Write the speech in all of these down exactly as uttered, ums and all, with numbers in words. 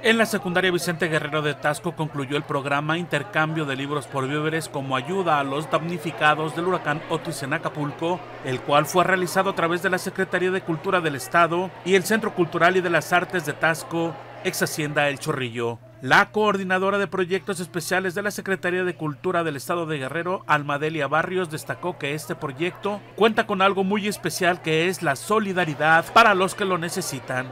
En la secundaria Vicente Guerrero de Taxco concluyó el programa Intercambio de Libros por Víveres como ayuda a los damnificados del huracán Otis en Acapulco, el cual fue realizado a través de la Secretaría de Cultura del Estado y el Centro Cultural y de las Artes de Taxco, ex Hacienda El Chorrillo. La coordinadora de proyectos especiales de la Secretaría de Cultura del Estado de Guerrero, Almadelia Barrios, destacó que este proyecto cuenta con algo muy especial, que es la solidaridad para los que lo necesitan.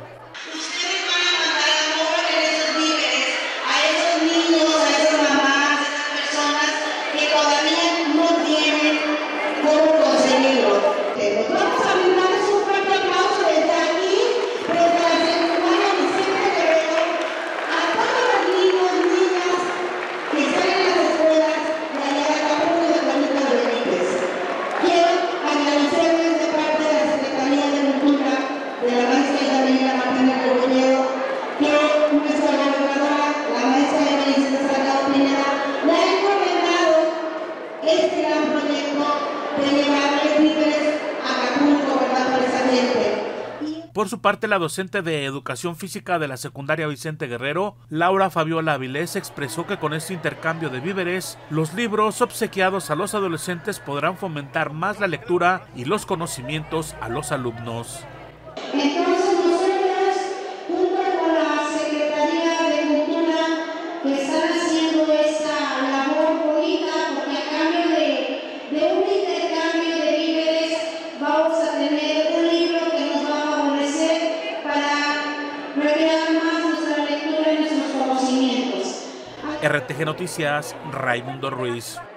Este gran proyecto de llevarle víveres a Acapulco, ¿verdad? Precisamente. Por su parte, la docente de Educación Física de la secundaria Vicente Guerrero, Laura Fabiola Avilés, expresó que con este intercambio de víveres, los libros obsequiados a los adolescentes podrán fomentar más la lectura y los conocimientos a los alumnos. Entonces, nosotros, junto con la Secretaría de Cultura, que están haciendo esta labor bonita, porque a cambio de, de un intercambio de víveres vamos a tener un libro que nos va a favorecer para recrear más nuestra lectura y nuestros conocimientos. R T G Noticias, Raimundo Ruiz.